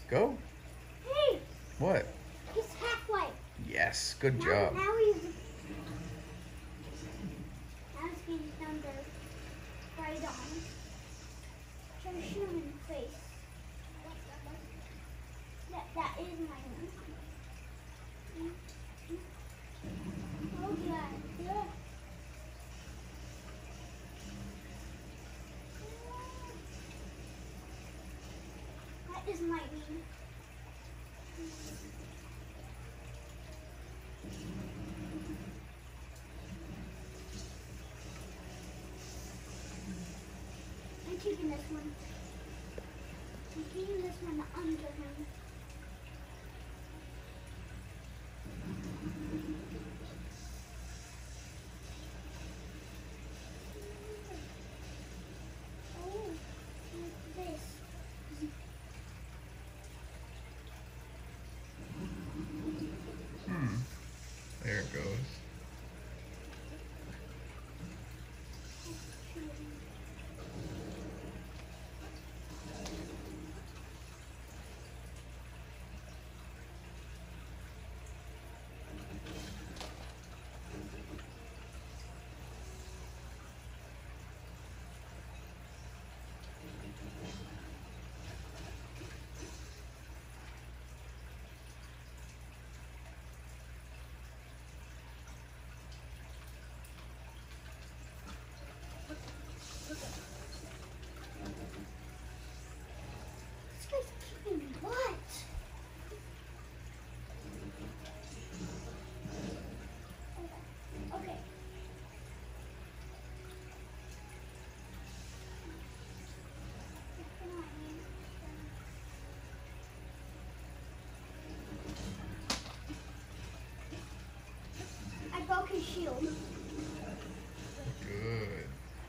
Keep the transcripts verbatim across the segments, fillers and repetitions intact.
Go. Hey! What? He's halfway. Yes, good Now, job. now he's... Now he's getting down the right arm. Try to shoot him in the face. That, that is my one. Oh, yeah. Yeah. That is lightning. I'm keeping this one. I'm keeping this one under him. Oh, like this. Hmm. There it goes. This guy's kicking butt. Okay. I broke his shield. Good.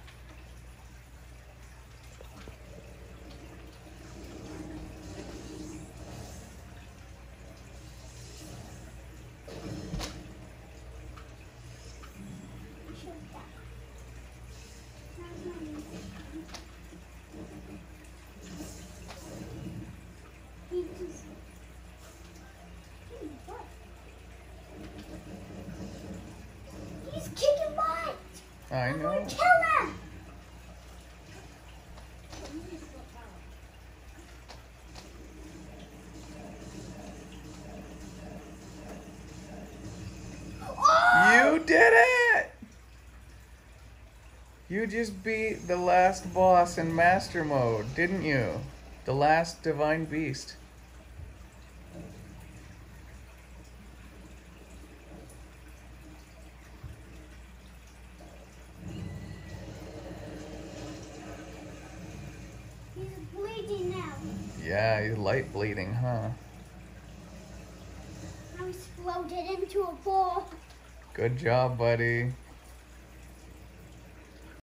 Shield back. Now it's not me. He just kicking butt. He's kicking butt. I I'm know. gonna kill him. Oh! You did it! You just beat the last boss in Master Mode, didn't you? The last Divine Beast. He's bleeding now. Yeah, he's light bleeding, huh? Now he's floated into a ball. Good job, buddy.